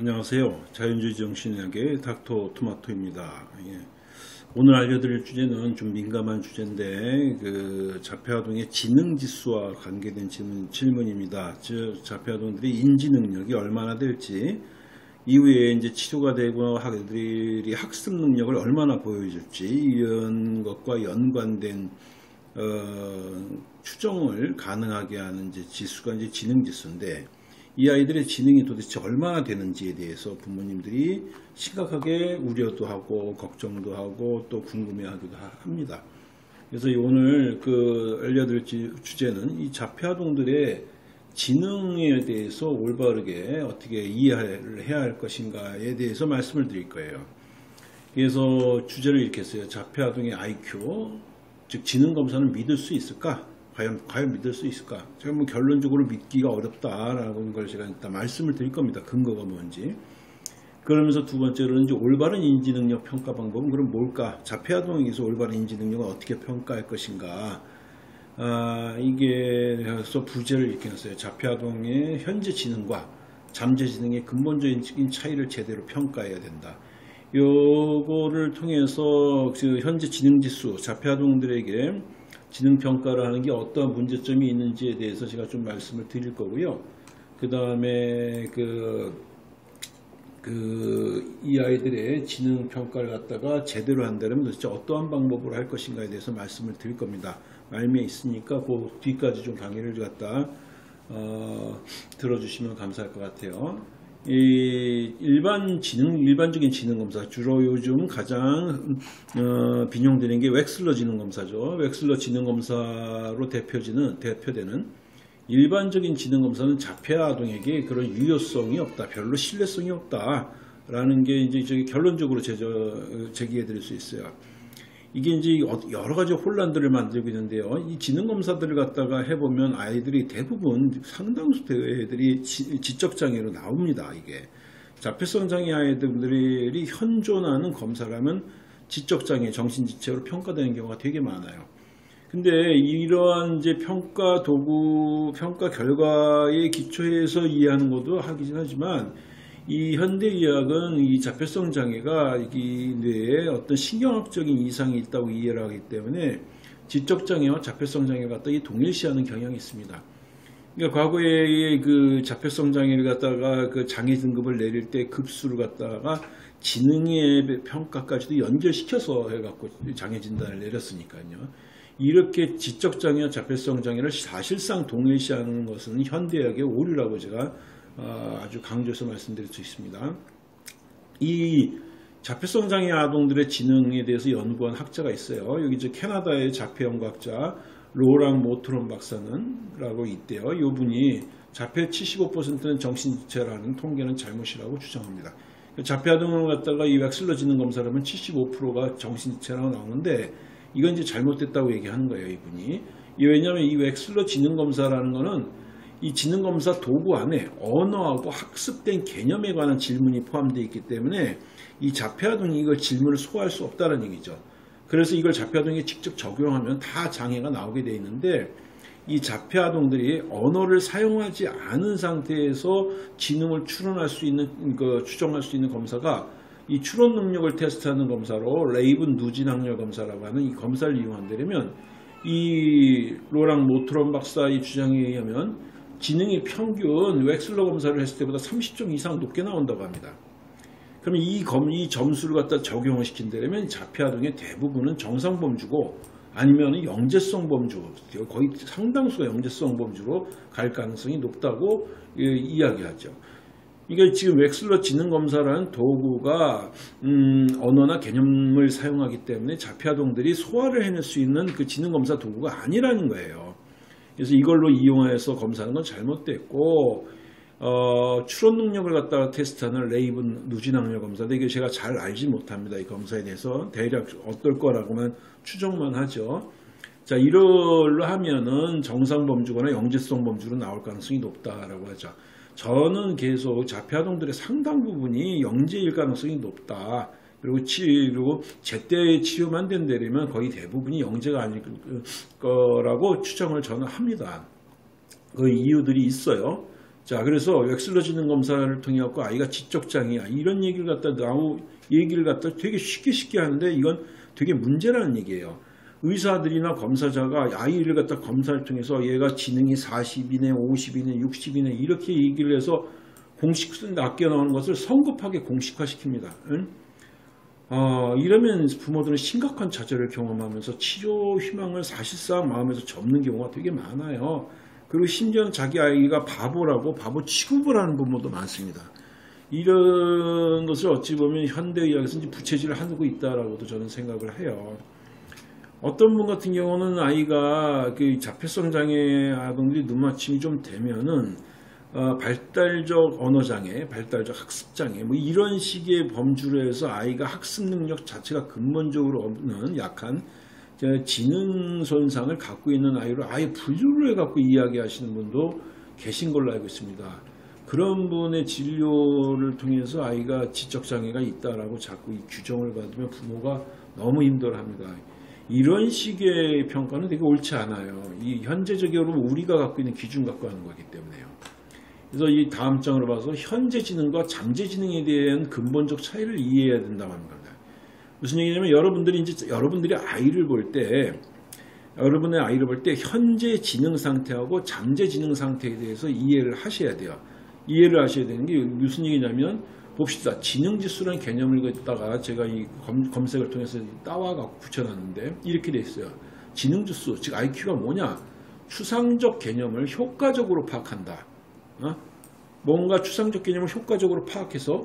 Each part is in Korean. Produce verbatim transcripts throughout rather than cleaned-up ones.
안녕하세요. 자연주의 정신의학의 닥터 토마토입니다. 예. 오늘 알려드릴 주제는 좀 민감한 주제인데 그 자폐아동의 지능지수와 관계된 질문, 질문입니다. 즉 자폐아동들의 인지능력이 얼마나 될지, 이후에 이제 치료가 되고 학생들이 학습 능력을 얼마나 보여줄지, 이런 것과 연관된 어, 추정을 가능하게 하는 이제 지수가 이제 지능지수인데, 이 아이들의 지능이 도대체 얼마나 되는지에 대해서 부모님들이 심각하게 우려도 하고 걱정도 하고 또 궁금해하기도 합니다. 그래서 오늘 그 알려드릴 주제는 이 자폐아동들의 지능에 대해서 올바르게 어떻게 이해를 해야 할 것인가에 대해서 말씀을 드릴 거예요. 그래서 주제를 이렇게 했어요. 자폐아동의 아이큐, 즉 지능검사는 믿을 수 있을까? 과연, 과연 믿을 수 있을까? 제가 뭐 결론적으로 믿기가 어렵다라는 걸 제가 일단 말씀을 드릴 겁니다. 근거가 뭔지. 그러면서 두 번째로는 이제 올바른 인지능력 평가 방법은 그럼 뭘까? 자폐아동에게서 올바른 인지능력을 어떻게 평가할 것인가? 아, 이게 그래서 부제를 이렇게 했어요. 자폐아동의 현재 지능과 잠재 지능의 근본적인 차이를 제대로 평가해야 된다. 요거를 통해서 그 현재 지능지수, 자폐아동들에게 지능평가를 하는 게 어떠한 문제점이 있는지에 대해서 제가 좀 말씀을 드릴 거고요. 그 다음에 그, 그, 이 아이들의 지능평가를 갖다가 제대로 한다면 도대체 어떠한 방법으로 할 것인가에 대해서 말씀을 드릴 겁니다. 말미에 있으니까 그 뒤까지 좀 강의를 갖다, 어, 들어주시면 감사할 것 같아요. 이 일반 지능, 일반적인 지능검사, 주로 요즘 가장 어, 빈용되는 게 웩슬러 지능검사죠. 웩슬러 지능검사로 대표지는, 대표되는 일반적인 지능검사는 자폐아동에게 그런 유효성이 없다, 별로 신뢰성이 없다 라는 게 이제 저기 결론적으로 제저, 제기해 드릴 수 있어요. 이게 이제 여러 가지 혼란들을 만들고 있는데요. 이 지능검사들을 갖다가 해보면 아이들이 대부분 상당수 애들이 지적장애로 나옵니다. 이게 자폐성 장애 아이들이 현존하는 검사라면 지적장애, 정신지체로 평가되는 경우가 되게 많아요. 근데 이러한 이제 평가 도구, 평가 결과에 기초해서 이해하는 것도 하긴 하지만, 이 현대의학은 이 자폐성 장애가 이 뇌에 어떤 신경학적인 이상이 있다고 이해를 하기 때문에 지적장애와 자폐성 장애를 갖다가 동일시하는 경향이 있습니다. 그러니까 과거에 그 자폐성 장애를 갖다가 그 장애 등급을 내릴 때 급수를 갖다가 지능의 평가까지도 연결시켜서 해갖고 장애 진단을 내렸으니까요. 이렇게 지적장애와 자폐성 장애를 사실상 동일시하는 것은 현대의학의 오류라고 제가 아주 강조해서 말씀드릴 수 있습니다. 이 자폐성 장애 아동들의 지능에 대해서 연구한 학자가 있어요. 여기 저 캐나다의 자폐연구학자 로랑 모트론 박사는 라고 있대요. 이분이 자폐 칠십오 퍼센트는 정신지체라는 통계는 잘못이라고 주장합니다. 자폐 아동을 갖다가 이 웩슬러 지능 검사를 하면 칠십오 퍼센트가 정신지체라고 나오는데, 이건 이제 잘못됐다고 얘기하는 거예요, 이분이. 왜냐하면 이 웩슬러 지능 검사라는 거는 이 지능검사 도구 안에 언어하고 학습된 개념에 관한 질문이 포함되어 있기 때문에 이 자폐아동이 이걸 질문을 소화할 수 없다는 얘기죠. 그래서 이걸 자폐아동에 직접 적용하면 다 장애가 나오게 되어 있는데, 이 자폐아동들이 언어를 사용하지 않은 상태에서 지능을 추론할 수 있는, 그 추정할 수 있는 검사가 이 추론 능력을 테스트하는 검사로 레이븐 누진 학렬 검사라고 하는 이 검사를 이용한다면, 이 로랑 모트론 박사의 주장에 의하면 지능이 평균 웩슬러 검사를 했을 때보다 삼십 점 이상 높게 나온다고 합니다. 그러면 이, 검, 이 점수를 갖다 적용을 시킨다면 자폐아동의 대부분은 정상 범주고 아니면 영재성 범주, 거의 상당수가 영재성 범주로 갈 가능성이 높다고 예, 이야기하죠. 이게 지금 웩슬러 지능검사라는 도구가 음, 언어나 개념을 사용하기 때문에 자폐아동들이 소화를 해낼 수 있는 그 지능검사 도구가 아니라는 거예요. 그래서 이걸로 이용해서 검사하는 건 잘못됐고, 어, 추론 능력을 갖다가 테스트하는 레이븐 누진 학렬 검사인데, 이게 제가 잘 알지 못합니다. 이 검사에 대해서 대략 어떨 거라고만 추정만 하죠. 자, 이걸로 하면은 정상 범주거나 영재성 범주로 나올 가능성이 높다라고 하죠. 저는 계속 자폐아동들의 상당 부분이 영재일 가능성이 높다. 그리고 치, 그리고 제때 치료만 된다면 거의 대부분이 영재가 아닐 거라고 추정을 저는 합니다. 그 이유들이 있어요. 자, 그래서 웩슬러 지능 검사를 통해 갖고 아이가 지적장애야 이런 얘기를 갖다 나오 얘기를 갖다 되게 쉽게 쉽게 하는데 이건 되게 문제라는 얘기예요. 의사들이나 검사자가 아이를 갖다 검사를 통해서 얘가 지능이 사십이네, 오십이네, 육십이네 이렇게 얘기를 해서 공식 낮게 나오는 것을 성급하게 공식화시킵니다. 응? 어, 이러면 부모들은 심각한 좌절을 경험하면서 치료 희망을 사실상 마음에서 접는 경우가 되게 많아요. 그리고 심지어는 자기 아이가 바보라고 바보 취급을 하는 부모도 많습니다. 이런 것을 어찌 보면 현대의학에서 이제 부채질을 하고 있다라고도 저는 생각을 해요. 어떤 분 같은 경우는 아이가 그 자폐성 장애 아동들이 눈맞춤이 좀 되면은 어, 발달적 언어장애, 발달적 학습장애 뭐 이런 식의 범주로 해서 아이가 학습 능력 자체가 근본적으로 없는 약한 지능 손상을 갖고 있는 아이로 아예 분류를 해갖고 이야기하시는 분도 계신 걸로 알고 있습니다. 그런 분의 진료를 통해서 아이가 지적장애가 있다라고 자꾸 이 규정을 받으면 부모가 너무 힘들어합니다. 이런 식의 평가는 되게 옳지 않아요. 이 현재적으로 우리가 갖고 있는 기준 갖고 하는 거기 때문에요. 그래서 이 다음 장으로 봐서 현재 지능과 잠재 지능에 대한 근본적 차이를 이해해야 된다고 합니다. 무슨 얘기냐면 여러분들이 이제 여러분들이 아이를 볼 때 여러분의 아이를 볼 때 현재 지능 상태하고 잠재 지능 상태에 대해서 이해를 하셔야 돼요. 이해를 하셔야 되는 게 무슨 얘기냐면 봅시다. 지능지수라는 개념을 갖다가 제가 이 검, 검색을 통해서 따와갖고 붙여놨는데 이렇게 돼 있어요. 지능지수, 즉 아이큐가 뭐냐? 추상적 개념을 효과적으로 파악한다. 어? 뭔가 추상적 개념을 효과적으로 파악해서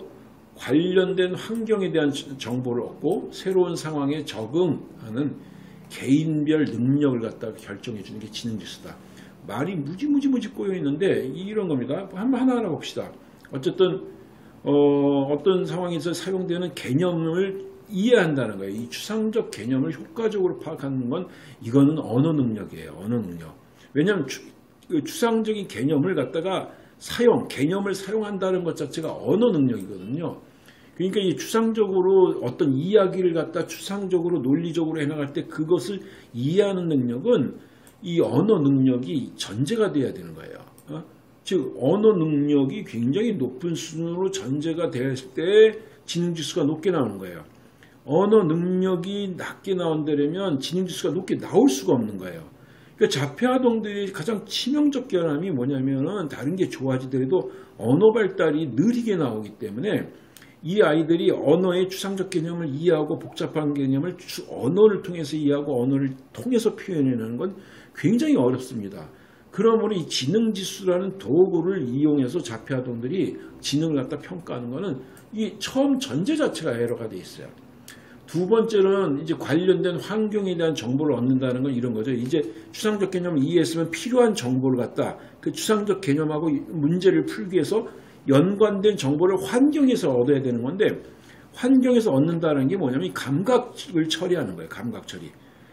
관련된 환경에 대한 정보를 얻고 새로운 상황에 적응하는 개인별 능력을 갖다가 결정해 주는 게 지능지수다. 말이 무지무지무지 꼬여있는데 이런 겁니다. 한번 하나하나 봅시다. 어쨌든 어, 어떤 상황에서 사용되는 개념을 이해한다는 거예요. 이 추상적 개념을 효과적으로 파악하는 건 이거는 언어 능력이에요. 언어 능력. 왜냐하면 추, 추상적인 개념을 갖다가 사용, 개념을 사용한다는 것 자체가 언어 능력이거든요. 그러니까 이 추상적으로 어떤 이야기를 갖다 추상적으로 논리적으로 해나갈 때 그것을 이해하는 능력은 이 언어 능력이 전제가 돼야 되는 거예요. 어? 즉 언어 능력이 굉장히 높은 수준으로 전제가 됐을 때 지능지수가 높게 나오는 거예요. 언어 능력이 낮게 나온다면 지능지수가 높게 나올 수가 없는 거예요. 그러니까 자폐아동들의 가장 치명적 결함이 뭐냐면은 다른 게 좋아지더라도 언어 발달이 느리게 나오기 때문에 이 아이들이 언어의 추상적 개념을 이해하고 복잡한 개념을 언어를 통해서 이해하고 언어를 통해서 표현해내는 건 굉장히 어렵습니다. 그러므로 이 지능지수라는 도구를 이용해서 자폐아동들이 지능을 갖다 평가하는 것은 이 처음 전제 자체가 에러가 돼 있어요. 두 번째는 이제 관련된 환경에 대한 정보를 얻는다는 건 이런 거죠. 이제 추상적 개념을 이해했으면 필요한 정보를 갖다 그 추상적 개념하고 문제를 풀기 위해서 연관된 정보를 환경에서 얻어야 되는 건데 환경에서 얻는다는 게 뭐냐면 감각을 처리하는 거예요. 감각 처리.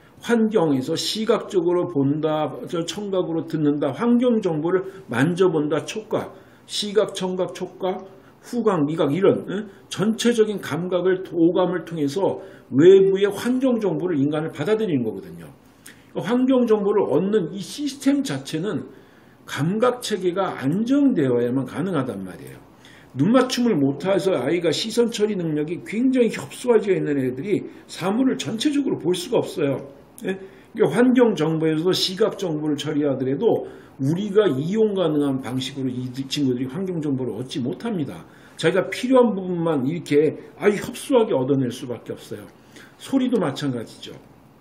환경에서 시각적으로 본다, 청각으로 듣는다, 환경 정보를 만져본다, 촉각, 시각, 청각, 촉각, 후각, 미각 이런 응? 전체적인 감각을 오감을 통해서 외부의 환경 정보를 인간을 받아들이는 거거든요. 환경 정보를 얻는 이 시스템 자체는 감각 체계가 안정되어야만 가능하단 말이에요. 눈맞춤을 못해서 아이가 시선 처리 능력이 굉장히 협소해져 있는 애들이 사물을 전체적으로 볼 수가 없어요. 예? 그러니까 환경 정보에서도 시각 정보를 처리하더라도 우리가 이용 가능한 방식으로 이 친구들이 환경 정보를 얻지 못합니다. 자기가 필요한 부분만 이렇게 아주 협소하게 얻어낼 수밖에 없어요. 소리도 마찬가지죠.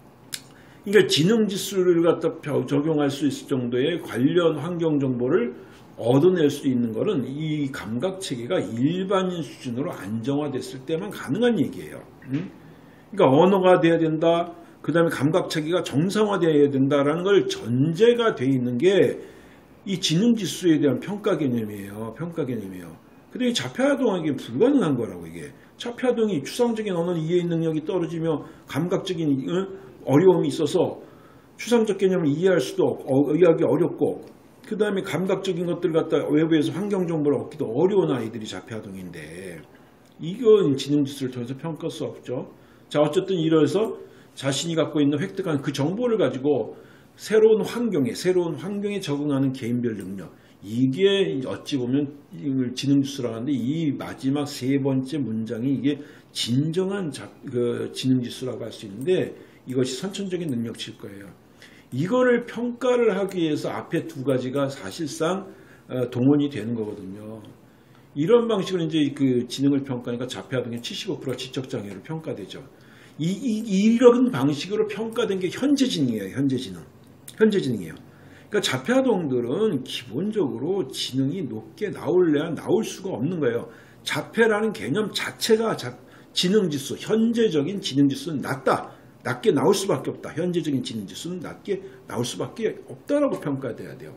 그러니까 지능지수를 갖다 적용할 수 있을 정도의 관련 환경 정보를 얻어낼 수 있는 것은 이 감각체계가 일반인 수준으로 안정화됐을 때만 가능한 얘기예요. 응? 그러니까 언어가 돼야 된다. 그 다음에 감각체계가 정상화되어야 된다라는 걸 전제가 되어 있는 게 이 지능지수에 대한 평가 개념이에요. 평가 개념이에요. 근데 이 자폐아동에게 불가능한 거라고 이게. 자폐아동이 추상적인 언어 이해 능력이 떨어지며 감각적인 응? 어려움이 있어서 추상적 개념을 이해할 수도 없고 이해하기 어렵고 그 다음에 감각적인 것들을 갖다 외부에서 환경 정보를 얻기도 어려운 아이들이 자폐아동인데 이건 지능지수를 통해서 평가할 수 없죠. 자 어쨌든 이래서 자신이 갖고 있는 획득한 그 정보를 가지고 새로운 환경에 새로운 환경에 적응하는 개인별 능력 이게 어찌 보면 지능지수라고 하는데 이 마지막 세 번째 문장이 이게 진정한 자, 그 지능지수라고 할 수 있는데 이것이 선천적인 능력치일 거예요. 이거를 평가를 하기 위해서 앞에 두 가지가 사실상 동원이 되는 거거든요. 이런 방식으로 이제 그 지능을 평가하니까 자폐아동의 칠십오 퍼센트가 지적장애로 평가되죠. 이, 이, 이런 방식으로 평가된 게 현재지능이에요. 현재지능. 현재지능이에요. 그러니까 자폐아동들은 기본적으로 지능이 높게 나올래야 나올 수가 없는 거예요. 자폐라는 개념 자체가 자, 지능지수, 현재적인 지능지수는 낮다. 낮게 나올 수밖에 없다. 현재적인 지능지수는 낮게 나올 수밖에 없다라고 평가돼야 돼요.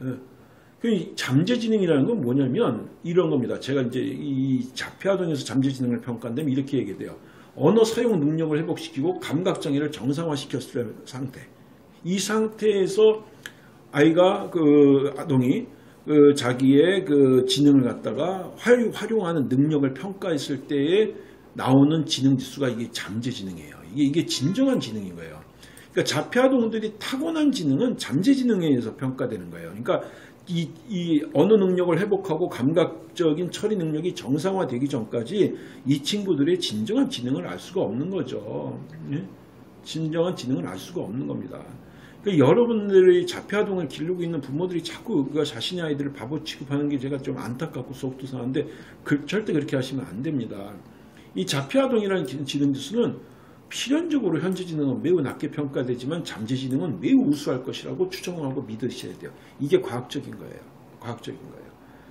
예. 잠재지능이라는 건 뭐냐면 이런 겁니다. 제가 이제 이 자폐아동에서 잠재지능을 평가한다면 이렇게 얘기돼요. 언어 사용 능력을 회복시키고 감각장애를 정상화시켰을 상태. 이 상태에서 아이가 그 아동이 그 자기의 그 지능을 갖다가 활용하는 능력을 평가했을 때에 나오는 지능지수가 이게 잠재지능이에요. 이게, 이게 진정한 지능인 거예요. 그러니까 자폐아동들이 타고난 지능은 잠재지능에 의해서 평가되는 거예요. 그러니까 이, 이 언어 능력을 회복하고 감각적인 처리 능력이 정상화되기 전까지 이 친구들의 진정한 지능을 알 수가 없는 거죠. 예? 진정한 지능을 알 수가 없는 겁니다. 그러니까 여러분들이 자폐아동을 기르고 있는 부모들이 자꾸 그 자신의 아이들을 바보 취급하는 게 제가 좀 안타깝고 속도 상한데 그, 절대 그렇게 하시면 안 됩니다. 이 자폐아동이라는 지능지수는 필연적으로 현재지능은 매우 낮게 평가되지만 잠재지능은 매우 우수할 것이라고 추정하고 믿으셔야 돼요. 이게 과학적인 거예요. 과학적인 거예요.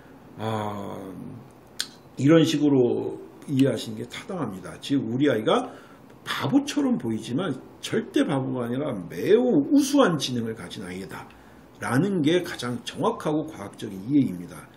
아, 이런 식으로 이해하시는 게 타당합니다. 즉 우리 아이가 바보처럼 보이지만 절대 바보가 아니라 매우 우수한 지능을 가진 아이다 라는 게 가장 정확하고 과학적인 이해입니다.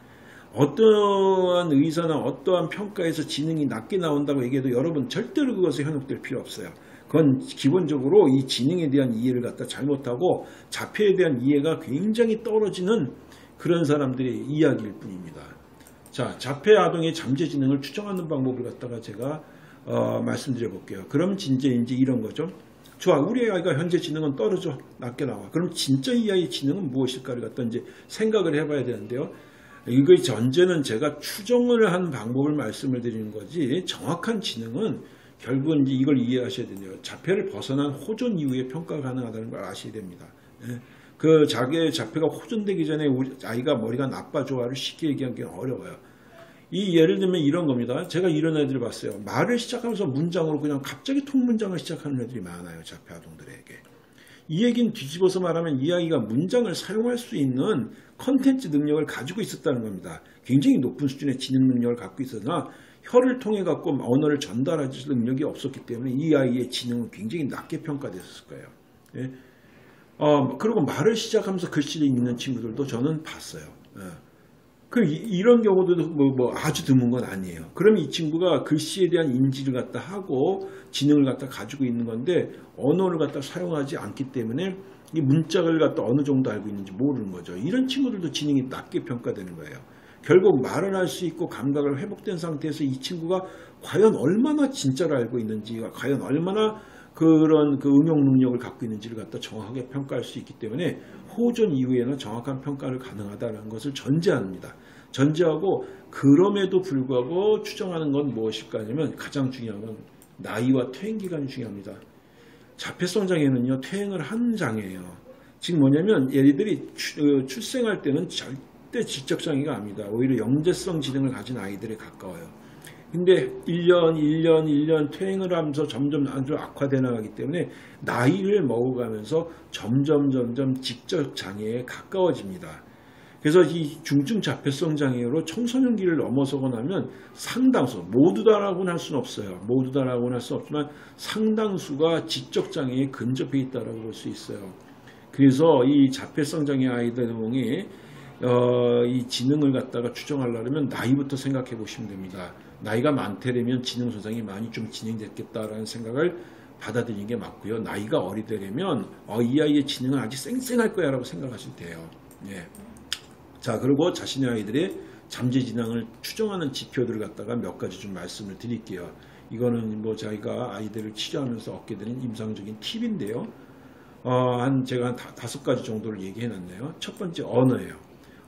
어떠한 의사나 어떠한 평가에서 지능이 낮게 나온다고 얘기해도 여러분 절대로 그것에 현혹될 필요 없어요. 그건 기본적으로 이 지능에 대한 이해를 갖다 잘못하고 자폐에 대한 이해가 굉장히 떨어지는 그런 사람들의 이야기일 뿐입니다. 자, 자폐 아동의 잠재지능을 추정하는 방법을 갖다가 제가 어, 말씀드려 볼게요. 그럼 진짜 이제 이런 거죠. 좋아, 우리 아이가 현재 지능은 떨어져 낮게 나와. 그럼 진짜 이 아이의 지능은 무엇일까를 갖다 이제 생각을 해봐야 되는데요. 이거의 전제는 제가 추정을 한 방법을 말씀을 드리는 거지 정확한 지능은 결국은 이제 이걸 이해하셔야 되네요. 자폐를 벗어난 호전 이후에 평가가 가능하다는 걸 아셔야 됩니다. 예. 그 자기의 자폐가 호전되기 전에 우리 아이가 머리가 나빠져를 쉽게 얘기하기는 어려워요. 이 예를 들면 이런 겁니다. 제가 이런 애들을 봤어요. 말을 시작하면서 문장으로 그냥 갑자기 통문장을 시작하는 애들이 많아요. 자폐 아동들에게. 이 얘기는 뒤집어서 말하면 이 아이가 문장을 사용할 수 있는 컨텐츠 능력을 가지고 있었다는 겁니다. 굉장히 높은 수준의 지능 능력을 갖고 있었으나 혀를 통해 갖고 언어를 전달할 능력이 없었기 때문에 이 아이의 지능은 굉장히 낮게 평가됐을 거예요. 예? 어, 그리고 말을 시작하면서 글씨를 읽는 친구들도 저는 봤어요. 예. 그 이런 경우도 뭐, 뭐 아주 드문 건 아니에요. 그럼 이 친구가 글씨에 대한 인지를 갖다 하고 지능을 갖다 가지고 있는 건데 언어를 갖다 사용하지 않기 때문에 이 문짝을 갖다 어느 정도 알고 있는지 모르는 거죠. 이런 친구들도 지능이 낮게 평가되는 거예요. 결국 말을 할 수 있고 감각을 회복된 상태에서 이 친구가 과연 얼마나 진짜를 알고 있는지, 과연 얼마나 그런 그 응용 능력을 갖고 있는지를 갖다 정확하게 평가할 수 있기 때문에 호전 이후에는 정확한 평가를 가능하다는 것을 전제합니다. 전제하고 그럼에도 불구하고 추정하는 건 무엇일까 하면 가장 중요한 건 나이와 퇴행 기간이 중요합니다. 자폐성 장애는요 퇴행을 하는 장애예요. 지금 뭐냐면 얘들이 출생할 때는 절대 지적 장애가 아닙니다. 오히려 영재성 지능을 가진 아이들에 가까워요. 근데 일 년, 일 년, 일 년 퇴행을 하면서 점점 아주 악화되어 나가기 때문에 나이를 먹어가면서 점점 점점 지적 장애에 가까워집니다. 그래서 이 중증 자폐성 장애로 청소년기를 넘어서고 나면 상당수, 모두 다라고는 할 수는 없어요. 모두 다라고는 할 수는 없지만 상당수가 지적 장애에 근접해 있다고 볼 수 있어요. 그래서 이 자폐성 장애 아이들이 어, 이 지능을 갖다가 추정하려면 나이부터 생각해 보시면 됩니다. 나이가 많다면 지능 손상이 많이 좀 진행됐겠다라는 생각을 받아들이는 게 맞고요. 나이가 어리되려면 어, 이 아이의 지능은 아직 쌩쌩할 거야 라고 생각하시면 돼요. 예. 자, 그리고 자신의 아이들의 잠재지능을 추정하는 지표들을 갖다가 몇 가지 좀 말씀을 드릴게요. 이거는 뭐 저희가 아이들을 치료하면서 얻게 되는 임상적인 팁인데요. 어, 한 제가 한 다, 다섯 가지 정도를 얘기해 놨네요. 첫 번째 언어예요.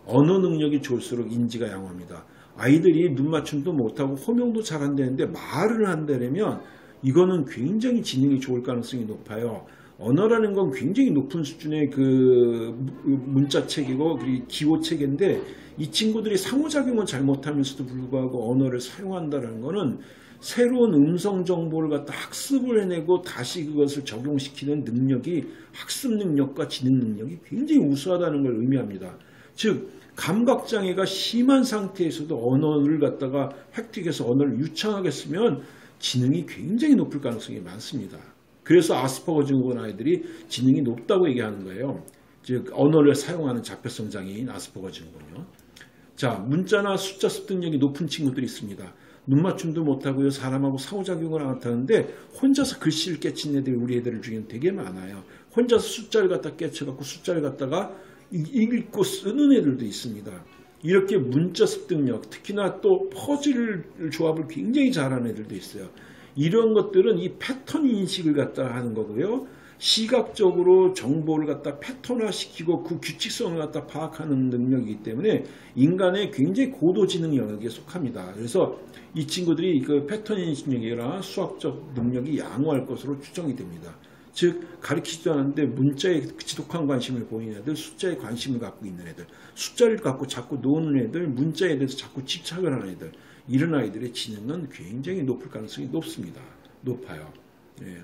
언어 능력이 좋을수록 인지가 양호합니다. 아이들이 눈 맞춤도 못하고 호명도 잘 안 되는데 말을 한다면 이거는 굉장히 지능이 좋을 가능성이 높아요. 언어라는 건 굉장히 높은 수준의 그 문자체계고 기호체계인데 이 친구들이 상호작용을 잘 못하면서도 불구하고 언어를 사용한다는 것은 새로운 음성 정보를 갖다 학습을 해내고 다시 그것을 적용시키는 능력이 학습 능력과 지능 능력이 굉장히 우수하다는 걸 의미합니다. 즉 감각장애가 심한 상태에서도 언어를 갖다가 획득해서 언어를 유창하게 쓰면 지능이 굉장히 높을 가능성이 많습니다. 그래서 아스퍼거 증후군 아이들이 지능이 높다고 얘기하는 거예요. 즉 언어를 사용하는 자폐성 장애인 아스퍼거 증후군요. 자, 문자나 숫자 습득력이 높은 친구들이 있습니다. 눈 맞춤도 못하고요. 사람하고 상호작용을 안 하는데 혼자서 글씨를 깨친 애들이 우리 애들 중에는 되게 많아요. 혼자서 숫자를 갖다 깨쳐갖고 숫자를 갖다가 읽고 쓰는 애들도 있습니다. 이렇게 문자 습득력, 특히나 또 퍼즐 조합을 굉장히 잘하는 애들도 있어요. 이런 것들은 이 패턴 인식을 갖다 하는 거고요. 시각적으로 정보를 갖다 패턴화시키고 그 규칙성을 갖다 파악하는 능력이기 때문에 인간의 굉장히 고도지능 영역에 속합니다. 그래서 이 친구들이 그 패턴 인식력이나 수학적 능력이 양호할 것으로 추정이 됩니다. 즉 가르치지도 않았는데 문자에 지독한 관심을 보이는 애들, 숫자에 관심을 갖고 있는 애들, 숫자를 갖고 자꾸 노는 애들, 문자에 대해서 자꾸 집착을 하는 애들, 이런 아이들의 지능은 굉장히 높을 가능성이 높습니다. 높아요. 예.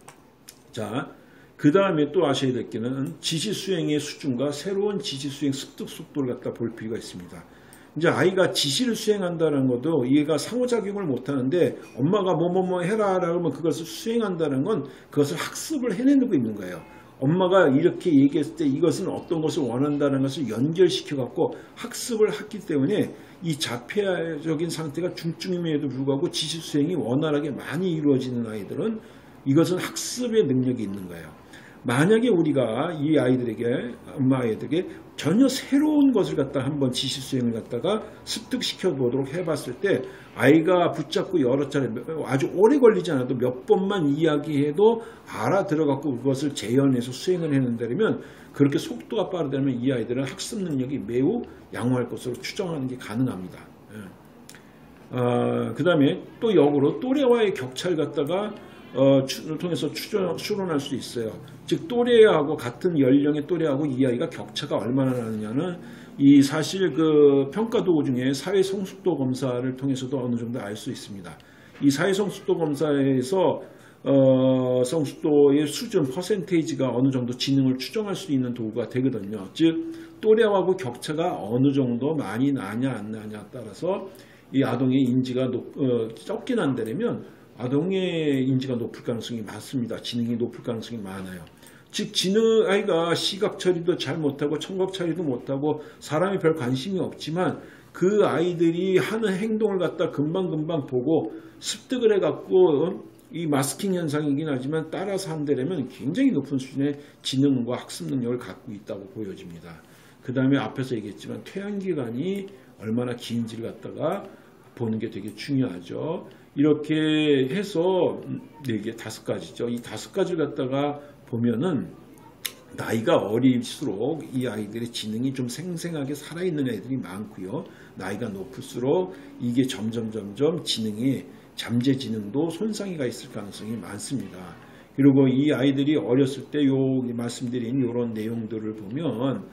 자, 그 다음에 또 아셔야 될 게는 지시 수행의 수준과 새로운 지시 수행 습득 속도를 갖다 볼 필요가 있습니다. 이제 아이가 지시를 수행한다는 것도 얘가 상호작용을 못하는데 엄마가 뭐뭐뭐 해라 라고 하면 그것을 수행한다는 건 그것을 학습을 해내고 있는 거예요. 엄마가 이렇게 얘기했을 때 이것은 어떤 것을 원한다는 것을 연결시켜 갖고 학습을 했기 때문에 이 자폐적인 상태가 중증임에도 불구하고 지시 수행이 원활하게 많이 이루어지는 아이들은 이것은 학습의 능력이 있는 거예요. 만약에 우리가 이 아이들에게, 엄마 아이들에게 전혀 새로운 것을 갖다 한번 지시 수행을 갖다가 습득시켜 보도록 해봤을 때 아이가 붙잡고 여러 차례 아주 오래 걸리지 않아도 몇 번만 이야기해도 알아들어갖고 그것을 재현해서 수행을 해낸다면 그렇게 속도가 빠르다면 이 아이들은 학습 능력이 매우 양호할 것으로 추정하는 게 가능합니다. 예. 어, 그 다음에 또 역으로 또래와의 격차를 갖다가 어, 추, 통해서 추정, 추론할 수 있어요. 즉 또래하고 같은 연령의 또래하고 이 아이가 격차가 얼마나 나느냐는 이 사실 그 평가 도구 중에 사회 성숙도 검사를 통해서도 어느 정도 알 수 있습니다. 이 사회 성숙도 검사에서 어, 성숙도의 수준 퍼센테이지가 어느 정도 지능을 추정할 수 있는 도구가 되거든요. 즉 또래하고 격차가 어느 정도 많이 나냐 안 나냐에 따라서 이 아동의 인지가 높, 어, 적게 난다면 아동의 인지가 높을 가능성이 많습니다. 지능이 높을 가능성이 많아요. 즉 지능 아이가 시각 처리도 잘 못하고 청각 처리도 못하고 사람이 별 관심이 없지만 그 아이들이 하는 행동을 갖다 금방금방 보고 습득을 해갖고 이 마스킹 현상이긴 하지만 따라서 한다면 굉장히 높은 수준의 지능과 학습 능력을 갖고 있다고 보여집니다. 그 다음에 앞에서 얘기했지만 퇴행기간이 얼마나 긴지를 갖다가 보는 게 되게 중요하죠. 이렇게 해서 네 개, 다섯 가지죠. 이 다섯 가지를 갖다가 보면은 나이가 어릴수록 이 아이들의 지능이 좀 생생하게 살아있는 애들이 많고요. 나이가 높을수록 이게 점점 점점 지능이 잠재지능도 손상이 있을 가능성이 많습니다. 그리고 이 아이들이 어렸을 때 요 말씀드린 이런 내용들을 보면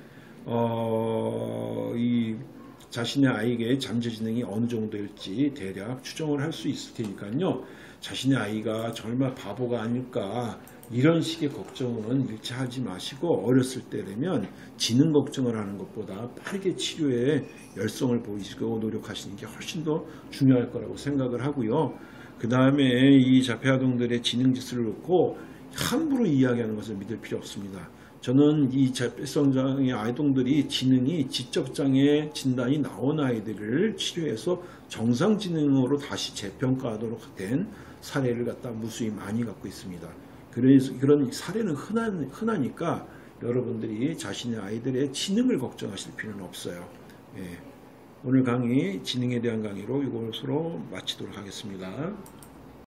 어, 이 자신의 아이의 잠재지능이 어느 정도일지 대략 추정을 할 수 있을 테니까요. 자신의 아이가 정말 바보가 아닐까 이런 식의 걱정은 일체 하지 마시고 어렸을 때 되면 지능 걱정을 하는 것보다 빠르게 치료에 열성을 보이시고 노력하시는 게 훨씬 더 중요할 거라고 생각을 하고요. 그 다음에 이 자폐아동들의 지능 지수를 놓고 함부로 이야기하는 것을 믿을 필요 없습니다. 저는 이 자폐성장애 아동들이 지능이 지적장애 진단이 나온 아이들을 치료해서 정상지능으로 다시 재평가하도록 된 사례를 갖다 무수히 많이 갖고 있습니다. 그래서 그런 사례는 흔한, 흔하니까 여러분들이 자신의 아이들의 지능을 걱정하실 필요는 없어요. 예. 오늘 강의 지능에 대한 강의로 이것으로 마치도록 하겠습니다.